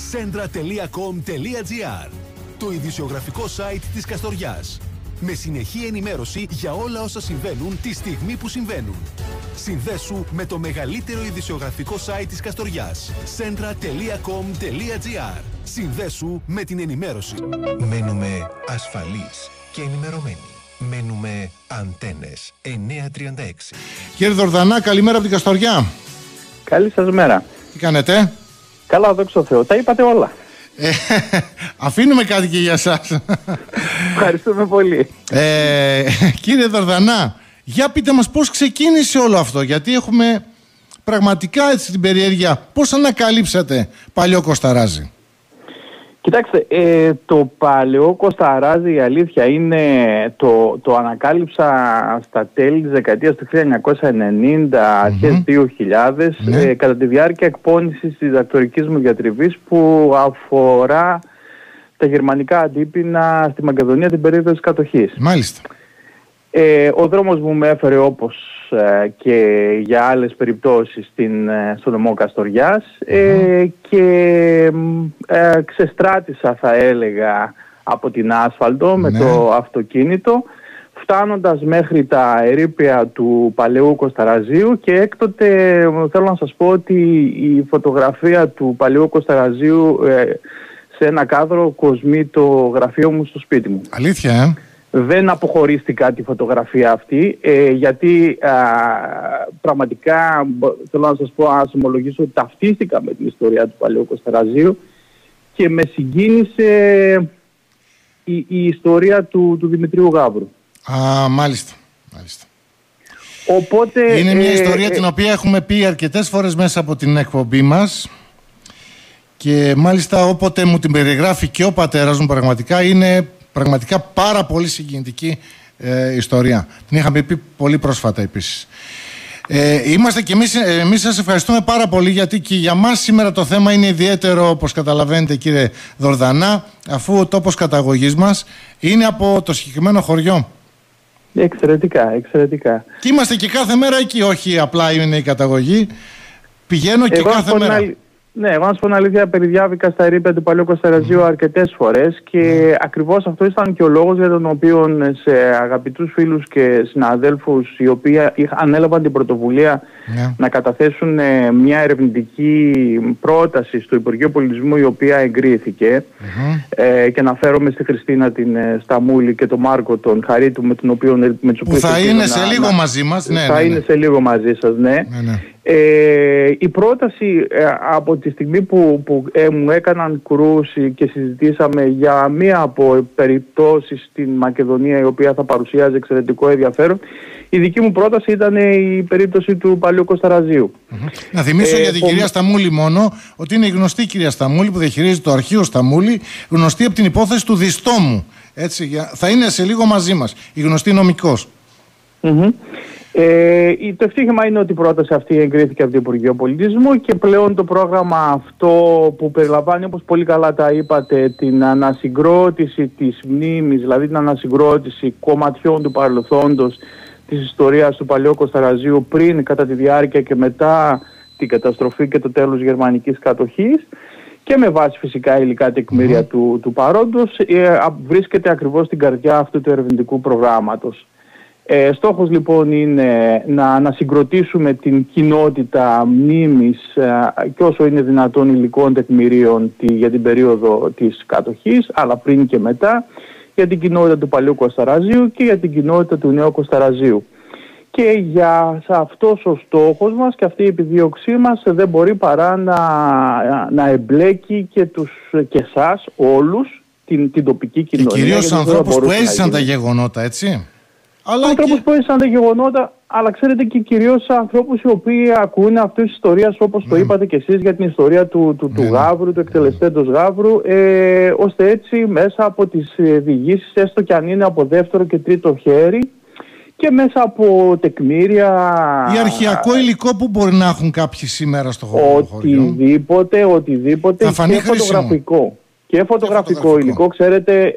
Centra.com.gr, το ειδησιογραφικό site της Καστοριάς. Με συνεχή ενημέρωση για όλα όσα συμβαίνουν τη στιγμή που συμβαίνουν. Συνδέσου με το μεγαλύτερο ειδησιογραφικό site της Καστοριάς. Centra.com.gr. Συνδέσου με την ενημέρωση. Μένουμε ασφαλείς και ενημερωμένοι. Μένουμε Αντένες 936. Κύριε Δορδανά, καλημέρα από την Καστοριά. Καλή σας μέρα. Τι κάνετε? Καλά, δόξα τω Θεώ. Τα είπατε όλα. Αφήνουμε κάτι και για σας. Ευχαριστούμε πολύ. Κύριε Δορδανά, για πείτε μας πώς ξεκίνησε όλο αυτό, γιατί έχουμε πραγματικά έτσι την περιέργεια. Πώς ανακαλύψατε παλιό Κοσταράζι? Κοιτάξτε, το παλαιό Κοσταράζι, η αλήθεια είναι, το ανακάλυψα στα τέλη της δεκαετίας του 1990, αρχές 2000, κατά τη διάρκεια εκπόνησης της διδακτορικής μου διατριβής που αφορά τα γερμανικά αντίπεινα στη Μακεδονία την περίοδο της κατοχής. Μάλιστα. Ο δρόμος μου με έφερε, όπως και για άλλες περιπτώσεις, στο νομό Καστοριάς, και ξεστράτησα, θα έλεγα, από την άσφαλτο με το αυτοκίνητο, φτάνοντας μέχρι τα ερείπια του παλαιού Κοσταραζίου, και έκτοτε θέλω να σας πω ότι η φωτογραφία του παλαιού Κοσταραζίου σε ένα κάδρο κοσμεί το γραφείο μου στο σπίτι μου. Αλήθεια, Δεν αποχωρίστηκα τη φωτογραφία αυτή, γιατί πραγματικά θέλω να σας πω, ας ομολογήσω, ότι ταυτίστηκα με την ιστορία του παλαιού Κοσταραζίου και με συγκίνησε η ιστορία του Δημητρίου Γαύρου. Μάλιστα. Οπότε, είναι μια ιστορία την οποία έχουμε πει αρκετές φορές μέσα από την εκπομπή μας, και μάλιστα όποτε μου την περιγράφει και ο πατέρας μου, πραγματικά πάρα πολύ συγκινητική ιστορία. Την είχαμε πει πολύ πρόσφατα επίσης. Είμαστε και εμείς σας ευχαριστούμε πάρα πολύ, γιατί και για μας σήμερα το θέμα είναι ιδιαίτερο, όπως καταλαβαίνετε, κύριε Δορδανά, αφού ο τόπος καταγωγής μας είναι από το συγκεκριμένο χωριό. Εξαιρετικά. Και είμαστε και κάθε μέρα εκεί, όχι απλά είναι η καταγωγή. Πηγαίνω και κάθε μέρα. Ναι, εγώ να σας πω την αλήθεια, περιδιάβηκα στα ερείπια του παλαιού Κοσταραζίου αρκετές φορές, και ακριβώς αυτό ήταν και ο λόγος για τον οποίο σε αγαπητούς φίλους και συναδέλφους, οι οποίοι ανέλαβαν την πρωτοβουλία να καταθέσουν μια ερευνητική πρόταση στο Υπουργείο Πολιτισμού, η οποία εγκρίθηκε, και αναφέρομαι στη Χριστίνα την Σταμούλη και τον Μάρκο τον Χαρίτου, με τους οποίους που θα είναι σε λίγο μαζί μας. Θα είναι σε λίγο μαζί σας, η πρόταση, από τη στιγμή που μου έκαναν κρούση και συζητήσαμε για μία από περιπτώσεις στην Μακεδονία, η οποία θα παρουσιάζει εξαιρετικό ενδιαφέρον, η δική μου πρόταση ήταν η περίπτωση του παλαιού Κοσταραζίου. Να θυμίσω για την κυρία Σταμούλη μόνο ότι είναι η γνωστή κυρία Σταμούλη που διαχειρίζεται το αρχείο Σταμούλη, γνωστή από την υπόθεση του Διστόμου. Έτσι, θα είναι σε λίγο μαζί μας, η γνωστή νομικός. Το ευτύχημα είναι ότι η πρόταση αυτή εγκρίθηκε από το Υπουργείο Πολιτισμού, και πλέον το πρόγραμμα αυτό, που περιλαμβάνει, όπως πολύ καλά τα είπατε, την ανασυγκρότηση της μνήμης, δηλαδή την ανασυγκρότηση κομματιών του παρελθόντος της ιστορίας του παλαιού Κοσταραζίου πριν, κατά τη διάρκεια και μετά την καταστροφή και το τέλος γερμανικής κατοχής, και με βάση φυσικά υλικά τεκμήρια του παρόντος, βρίσκεται ακριβώς στην καρδιά αυτού του ερευνητικού προγράμματος. Στόχος λοιπόν είναι να ανασυγκροτήσουμε την κοινότητα μνήμης και όσο είναι δυνατόν υλικών τεκμηρίων για την περίοδο της κατοχής, αλλά πριν και μετά, για την κοινότητα του παλαιού Κοσταραζίου και για την κοινότητα του νέου Κοσταραζίου. Και σε αυτός ο στόχος μας και αυτή η επιδίωξή μας δεν μπορεί παρά να εμπλέκει και εσάς όλους, την τοπική κοινωνία. Και κυρίως ανθρώπους που έζησαν τα γεγονότα, έτσι. Ανθρώπους που έζησαν τα γεγονότα, αλλά ξέρετε, και κυρίως ανθρώπους οι οποίοι ακούνε αυτές τις ιστορίες, όπως το είπατε και εσείς, για την ιστορία του Γαύρου, του εκτελεστέντος Γαύρου, ώστε έτσι μέσα από τις διηγήσεις, έστω και αν είναι από δεύτερο και τρίτο χέρι, και μέσα από τεκμήρια ή αρχαιακό υλικό που μπορεί να έχουν κάποιοι σήμερα στο χωριό. Οτιδήποτε και φωτογραφικό. Και φωτογραφικό υλικό. Ξέρετε,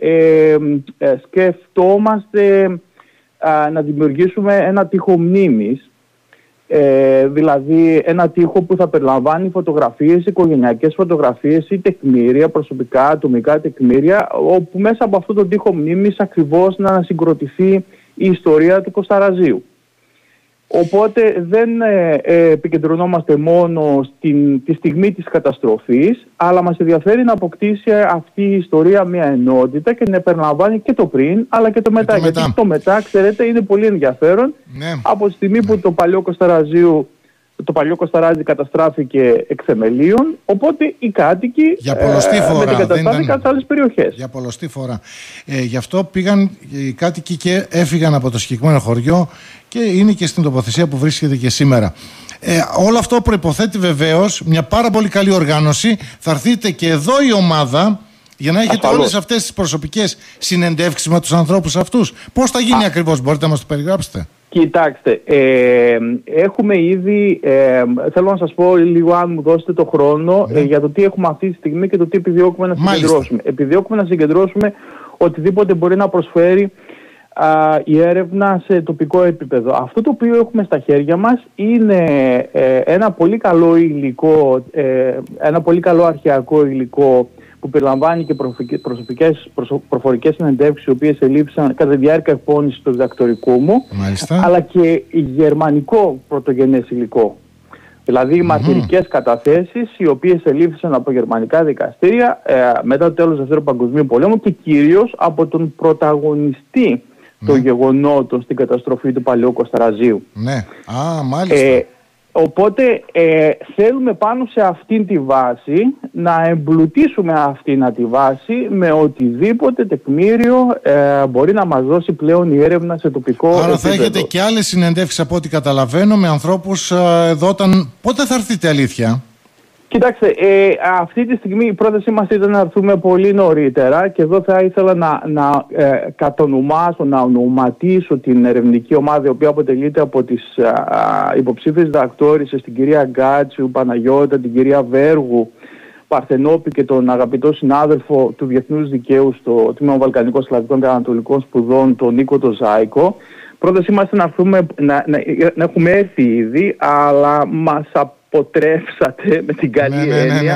σκεφτόμαστε να δημιουργήσουμε ένα τοίχο μνήμης Δηλαδή ένα τοίχο που θα περιλαμβάνει φωτογραφίες, οικογενειακές φωτογραφίες ή τεκμήρια, προσωπικά, ατομικά τεκμήρια, όπου μέσα από αυτό το τοίχο μνήμης ακριβώς να ανασυγκροτηθεί η ιστορία του Κωσταραζίου. Οπότε δεν επικεντρωνόμαστε μόνο τη στιγμή της καταστροφής, αλλά μας ενδιαφέρει να αποκτήσει αυτή η ιστορία μια ενότητα και να περιλαμβάνει και το πριν, αλλά και το μετά. Γιατί το μετά, ξέρετε, είναι πολύ ενδιαφέρον. Ναι. Από τη στιγμή που το παλιό Κωσταράζι καταστράφηκε εκ θεμελίων, οπότε οι κάτοικοι μετεγκαταστάθηκαν σε άλλες περιοχές. Για πολλοστή φορά. Γι' αυτό πήγαν οι κάτοικοι και έφυγαν από το συγκεκριμένο χωριό και είναι και στην τοποθεσία που βρίσκεται και σήμερα. Όλο αυτό προϋποθέτει βεβαίως μια πάρα πολύ καλή οργάνωση. Θα έρθετε και εδώ η ομάδα για να έχετε όλες αυτές τις προσωπικές συνεντεύξεις με τους ανθρώπους αυτούς. Πώς θα γίνει ακριβώς, μπορείτε να μας το περιγράψετε? Κοιτάξτε, έχουμε ήδη, θέλω να σας πω λίγο, αν μου δώσετε το χρόνο, για το τι έχουμε αυτή τη στιγμή και το τι επιδιώκουμε να συγκεντρώσουμε. Επιδιώκουμε να συγκεντρώσουμε οτιδήποτε μπορεί να προσφέρει η έρευνα σε τοπικό επίπεδο. Αυτό το οποίο έχουμε στα χέρια μας είναι ένα πολύ καλό υλικό, ένα πολύ καλό αρχαιακό υλικό που περιλαμβάνει και προφορικές συνεντεύξεις, οι οποίες ελήφθησαν κατά τη διάρκεια εκπόνησης του διδακτορικού μου. Μάλιστα. Αλλά και γερμανικό πρωτογενές υλικό. Δηλαδή μαρτυρικές καταθέσεις, οι οποίες ελήφθησαν από γερμανικά δικαστήρια μετά το τέλος του Δεύτερου Παγκοσμίου Πολέμου και κυρίως από τον πρωταγωνιστή των γεγονότων στην καταστροφή του παλαιού Κωσταραζίου. Ναι, μάλιστα. Οπότε θέλουμε πάνω σε αυτήν τη βάση να εμπλουτίσουμε αυτήν τη βάση με οτιδήποτε τεκμήριο μπορεί να μας δώσει πλέον η έρευνα σε τοπικό επίπεδο. Άρα θα έχετε και άλλες συνεντεύξεις από ό,τι καταλαβαίνω με ανθρώπους εδώ. Πότε θα έρθετε, αλήθεια? Κοιτάξτε, αυτή τη στιγμή η πρότασή μας ήταν να έρθουμε πολύ νωρίτερα και εδώ θα ήθελα να κατονομάσω, να ονοματίσω την ερευνητική ομάδα, η οποία αποτελείται από τις υποψήφιες διδακτόρισσες, την κυρία Γκάτσιου, Παναγιώτα, την κυρία Βέργου, Παρθενόπη και τον αγαπητό συνάδελφο του Διεθνούς Δικαίου στο Τμήμα Βαλκανικών Σλαβικών και Ανατολικών Σπουδών, τον Νίκο τον Ζάικο. Πρότασή μας ήταν να έχουμε έρθει ήδη, αλλά μας αποτρέψατε με την καλή έννοια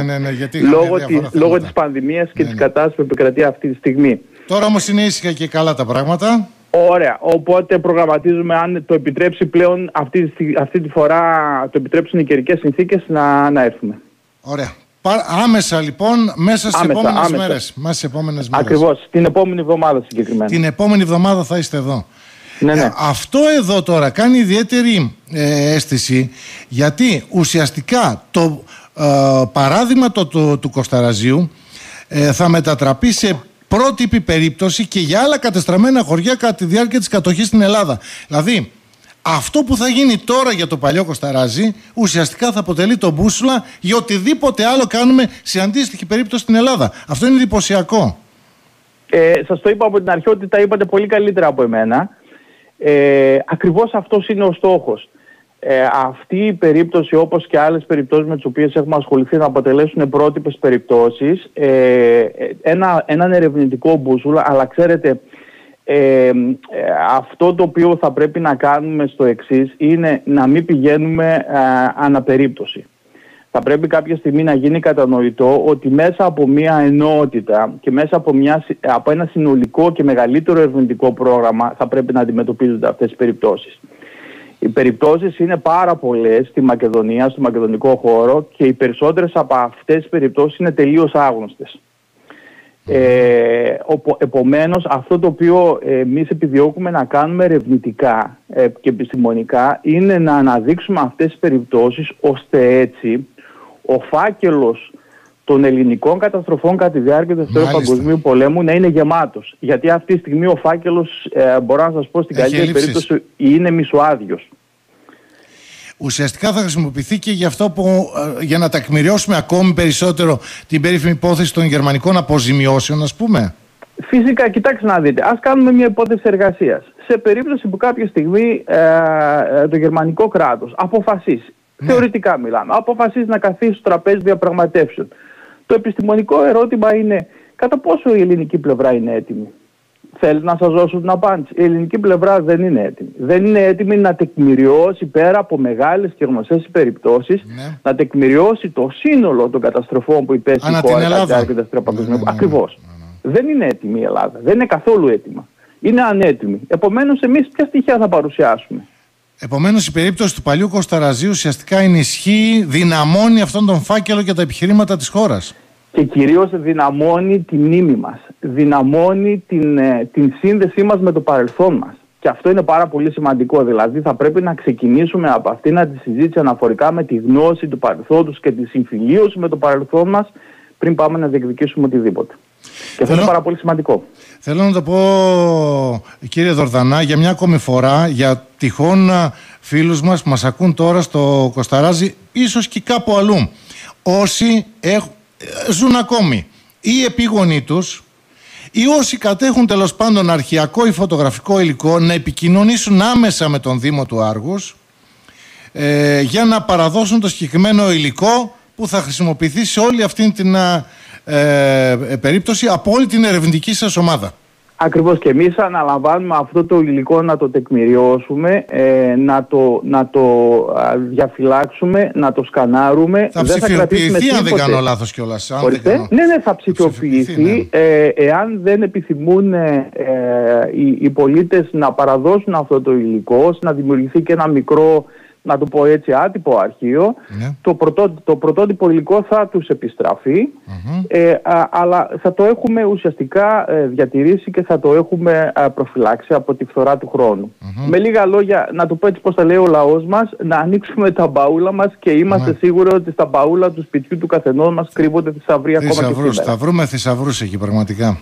λόγω της πανδημίας και της κατάστασης που επικρατεί αυτή τη στιγμή. Τώρα όμως είναι ήσυχα και καλά τα πράγματα. Ωραία, οπότε προγραμματίζουμε, αν το επιτρέψει πλέον αυτή τη φορά, το επιτρέψουν οι καιρικές συνθήκες, να έρθουμε. Ωραία. Άμεσα λοιπόν, μέσα στις επόμενες μέρες. Ακριβώς, την επόμενη εβδομάδα συγκεκριμένα. Την επόμενη εβδομάδα θα είστε εδώ. Ναι. Αυτό εδώ τώρα κάνει ιδιαίτερη αίσθηση, γιατί ουσιαστικά το παράδειγμα του Κωσταραζίου θα μετατραπεί σε πρότυπη περίπτωση και για άλλα κατεστραμμένα χωριά κατά τη διάρκεια της κατοχής στην Ελλάδα. Δηλαδή αυτό που θα γίνει τώρα για το παλιό Κωσταράζι ουσιαστικά θα αποτελεί το μπούσουλα για οτιδήποτε άλλο κάνουμε σε αντίστοιχη περίπτωση στην Ελλάδα. Αυτό είναι εντυπωσιακό. Σας το είπα από την αρχή ότι τα είπατε πολύ καλύτερα από εμένα. Ακριβώς αυτός είναι ο στόχος. Αυτή η περίπτωση, όπως και άλλες περιπτώσεις με τις οποίες έχουμε ασχοληθεί, να αποτελέσουν πρότυπες περιπτώσεις, έναν ερευνητικό μπούσουλα, αλλά ξέρετε, αυτό το οποίο θα πρέπει να κάνουμε στο εξής είναι να μην πηγαίνουμε αναπερίπτωση. Θα πρέπει κάποια στιγμή να γίνει κατανοητό ότι μέσα από μια ενότητα και μέσα από ένα συνολικό και μεγαλύτερο ερευνητικό πρόγραμμα θα πρέπει να αντιμετωπίζονται αυτές τις περιπτώσεις. Οι περιπτώσεις είναι πάρα πολλές στη Μακεδονία, στο μακεδονικό χώρο, και οι περισσότερες από αυτές τις περιπτώσεις είναι τελείως άγνωστες. Επομένως, αυτό το οποίο εμείς επιδιώκουμε να κάνουμε ερευνητικά και επιστημονικά είναι να αναδείξουμε αυτές τις περιπτώσεις, ώστε έτσι ο φάκελος των ελληνικών καταστροφών κατά τη διάρκεια του Δεύτερου Παγκοσμίου Πολέμου να είναι γεμάτος. Γιατί αυτή τη στιγμή ο φάκελος, μπορώ να σας πω, στην καλύτερη περίπτωση είναι μισοάδιος. Ουσιαστικά θα χρησιμοποιηθεί και για να τεκμηριώσουμε ακόμη περισσότερο την περίφημη υπόθεση των γερμανικών αποζημιώσεων, ας πούμε. Φυσικά, κοιτάξτε να δείτε. Ας κάνουμε μια υπόθεση εργασίας. Σε περίπτωση που κάποια στιγμή το γερμανικό κράτος αποφασίσει, θεωρητικά μιλάμε, αποφασίσει να καθίσει στο τραπέζι διαπραγματεύσεων, το επιστημονικό ερώτημα είναι κατά πόσο η ελληνική πλευρά είναι έτοιμη. Θέλει να σας δώσω την απάντηση. Η ελληνική πλευρά δεν είναι έτοιμη. Δεν είναι έτοιμη να τεκμηριώσει πέρα από μεγάλες και γνωστές περιπτώσεις, να τεκμηριώσει το σύνολο των καταστροφών που υπέστη η χώρα κατά τη διάρκεια του Δεύτερου Παγκοσμίου. Ακριβώς. Δεν είναι έτοιμη η Ελλάδα. Δεν είναι καθόλου έτοιμα. Είναι ανέτοιμη. Επομένως, εμείς ποια στοιχεία θα παρουσιάσουμε? Επομένως, η περίπτωση του παλιού Κωσταραζίου ουσιαστικά ενισχύει, δυναμώνει αυτόν τον φάκελο και τα επιχειρήματα της χώρας. Και κυρίως δυναμώνει τη μνήμη μας. Δυναμώνει την σύνδεσή μας με το παρελθόν μας. Και αυτό είναι πάρα πολύ σημαντικό. Δηλαδή, θα πρέπει να ξεκινήσουμε από αυτήν τη συζήτηση αναφορικά με τη γνώση του παρελθόντος και τη συμφιλίωση με το παρελθόν μας, πριν πάμε να διεκδικήσουμε οτιδήποτε. Και αυτό είναι πάρα πολύ σημαντικό. Θέλω να το πω, κύριε Δορδανά, για μια ακόμη φορά, για τυχόν φίλους μας που μας ακούν τώρα στο Κωσταράζι, ίσως και κάπου αλλού. Όσοι ζουν ακόμη, ή επίγονοι τους, ή όσοι κατέχουν τέλος πάντων αρχαιακό ή φωτογραφικό υλικό, να επικοινωνήσουν άμεσα με τον Δήμο του Άργους για να παραδώσουν το συγκεκριμένο υλικό που θα χρησιμοποιηθεί σε όλη αυτή την περίπτωση από όλη την ερευνητική σας ομάδα. Ακριβώς, και εμείς αναλαμβάνουμε αυτό το υλικό να το τεκμηριώσουμε, να το διαφυλάξουμε, να το σκανάρουμε. Θα ψηφιοποιηθεί, αν δεν κάνω λάθος κιόλας. Ναι, θα ψηφιοποιηθεί. Εάν δεν επιθυμούν οι πολίτες να παραδώσουν αυτό το υλικό, να δημιουργηθεί και ένα μικρό, να το πω έτσι, άτυπο αρχείο, το πρωτότυπο υλικό θα τους επιστραφεί, αλλά θα το έχουμε ουσιαστικά διατηρήσει και θα το έχουμε προφυλάξει από τη φθορά του χρόνου. Με λίγα λόγια, να το πω έτσι πώς τα λέει ο λαός μας, να ανοίξουμε τα μπαούλα μας και είμαστε σίγουροι ότι στα μπαούλα του σπιτιού του καθενός μας κρύβονται θησαυροί ακόμα και σήμερα. Θα βρούμε θησαυρούς εκεί πραγματικά.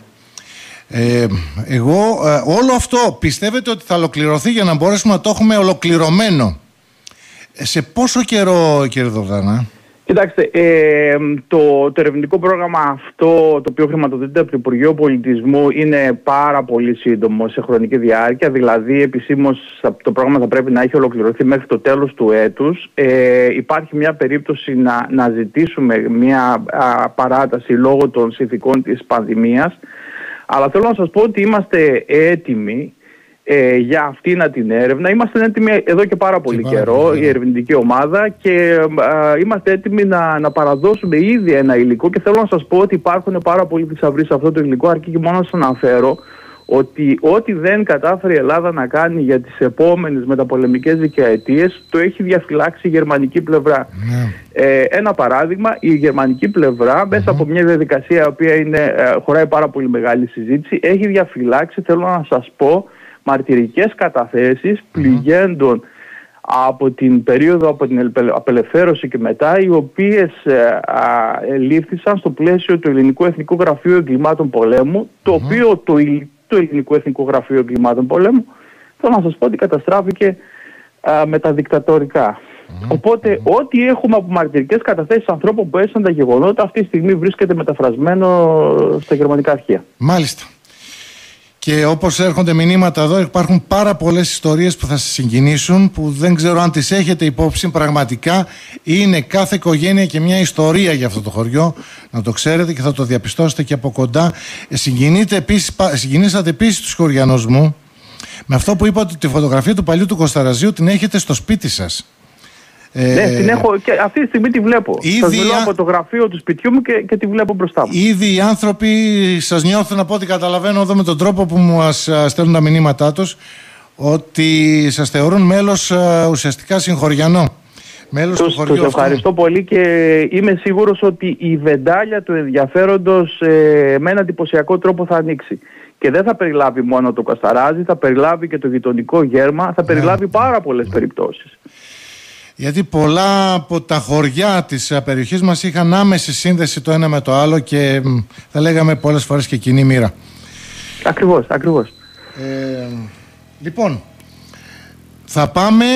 Εγώ όλο αυτό πιστεύετε ότι θα ολοκληρωθεί για να μπορέσουμε να το έχουμε ολοκληρωμένο? Σε πόσο καιρό, κύριε Δορδανά? Κοιτάξτε, το ερευνητικό πρόγραμμα αυτό, το οποίο χρηματοδοτείται από το Υπουργείο Πολιτισμού, είναι πάρα πολύ σύντομο σε χρονική διάρκεια. Δηλαδή, επισήμως το πρόγραμμα θα πρέπει να έχει ολοκληρωθεί μέχρι το τέλος του έτους. Υπάρχει μια περίπτωση να ζητήσουμε μια παράταση λόγω των συνθηκών της πανδημίας. Αλλά θέλω να σας πω ότι είμαστε έτοιμοι για αυτήν την έρευνα. Είμαστε έτοιμοι εδώ και πάρα πολύ καιρό, η ερευνητική ομάδα, και είμαστε έτοιμοι να παραδώσουμε ήδη ένα υλικό, και θέλω να σας πω ότι υπάρχουν πάρα πολλοί θησαυροί σε αυτό το υλικό, αρκεί και μόνο να σας αναφέρω ότι ό,τι δεν κατάφερε η Ελλάδα να κάνει για τις επόμενες μεταπολεμικές δεκαετίες, το έχει διαφυλάξει η γερμανική πλευρά. Ένα παράδειγμα, η γερμανική πλευρά μέσα από μια διαδικασία η οποία χωράει πάρα πολύ μεγάλη συζήτηση, έχει διαφυλάξει, θέλω να σας πω, μαρτυρικές καταθέσεις πληγέντων από την περίοδο, από την απελευθέρωση και μετά, οι οποίες λήφθησαν στο πλαίσιο του Ελληνικού Εθνικού Γραφείου Εγκλημάτων Πολέμου, το οποίο το Ελληνικό Εθνικό Γραφείο Εγκλημάτων Πολέμου, θέλω να σας πω ότι καταστράφηκε με τα δικτατορικά. Οπότε ό,τι έχουμε από μαρτυρικές καταθέσεις ανθρώπων που έζησαν τα γεγονότα, αυτή τη στιγμή βρίσκεται μεταφρασμένο στα γερμανικά αρχεία. Μάλιστα. Και όπως έρχονται μηνύματα εδώ, υπάρχουν πάρα πολλές ιστορίες που θα σας συγκινήσουν, που δεν ξέρω αν τις έχετε υπόψη. Πραγματικά είναι κάθε οικογένεια και μια ιστορία για αυτό το χωριό, να το ξέρετε, και θα το διαπιστώσετε και από κοντά. Συγκινήσατε επίσης τους χωριανούς μου με αυτό που είπατε, ότι τη φωτογραφία του παλιού του Κωσταραζίου την έχετε στο σπίτι σας. Ναι, την έχω και αυτή τη στιγμή τη βλέπω. Σας μιλάω από το γραφείο του σπιτιού μου και τη βλέπω μπροστά μου. Ήδη οι άνθρωποι σας νιώθουν, από ό,τι καταλαβαίνω εδώ με τον τρόπο που μου στέλνουν τα μηνύματά τους, ότι σας θεωρούν μέλος ουσιαστικά συγχωριανό. Τους ευχαριστώ πολύ, και είμαι σίγουρος ότι η βεντάλια του ενδιαφέροντος με έναν εντυπωσιακό τρόπο θα ανοίξει. Και δεν θα περιλάβει μόνο το Κασταράζι, θα περιλάβει και το γειτονικό Γέρμα, θα περιλάβει πάρα πολλές περιπτώσεις. Γιατί πολλά από τα χωριά της περιοχής μας είχαν άμεση σύνδεση το ένα με το άλλο και θα λέγαμε πολλές φορές και κοινή μοίρα. Ακριβώς. Λοιπόν, θα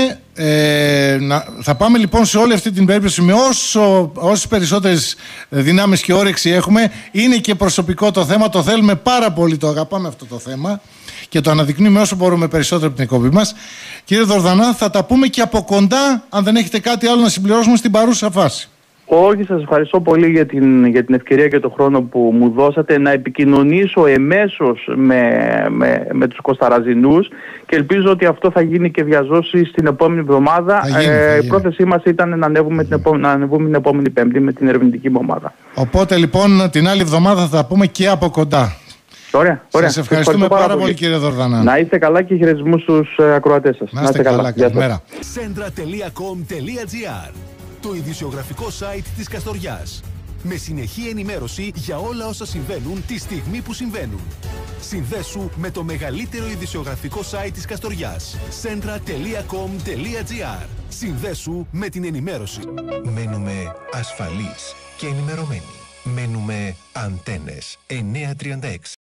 πάμε λοιπόν σε όλη αυτή την περίπτωση με όσες περισσότερες δυνάμεις και όρεξη έχουμε. Είναι και προσωπικό το θέμα, το θέλουμε πάρα πολύ, το αγαπάμε αυτό το θέμα και το αναδεικνύουμε όσο μπορούμε περισσότερο από την εκπομπή μας. Κύριε Δορδανά, θα τα πούμε και από κοντά, αν δεν έχετε κάτι άλλο να συμπληρώσουμε στην παρούσα φάση. Όχι, σας ευχαριστώ πολύ για την ευκαιρία και τον χρόνο που μου δώσατε να επικοινωνήσω εμέσως με τους Κωνσταραζινούς και ελπίζω ότι αυτό θα γίνει και διαζώσει στην επόμενη εβδομάδα. Η πρόθεσή μας ήταν να ανέβουμε την επόμενη Πέμπτη με την ερευνητική μου ομάδα. Οπότε λοιπόν την άλλη εβδομάδα θα τα πούμε και από κοντά. Ωραία. Σας ευχαριστούμε πάρα πολύ, κύριε Δορδανά. Να είστε καλά και χαιρετισμούς στους ακροατές σας. Να είστε καλά. Καλημέρα. Centra.com.gr, το ειδησιογραφικό site της Καστοριάς. Με συνεχή ενημέρωση για όλα όσα συμβαίνουν τη στιγμή που συμβαίνουν. Συνδέσου με το μεγαλύτερο ειδησιογραφικό site της Καστοριάς. Centra.com.gr. Συνδέσου με την ενημέρωση. Μένουμε ασφαλείς και ενημερωμένοι. Μένουμε Αντένες 936.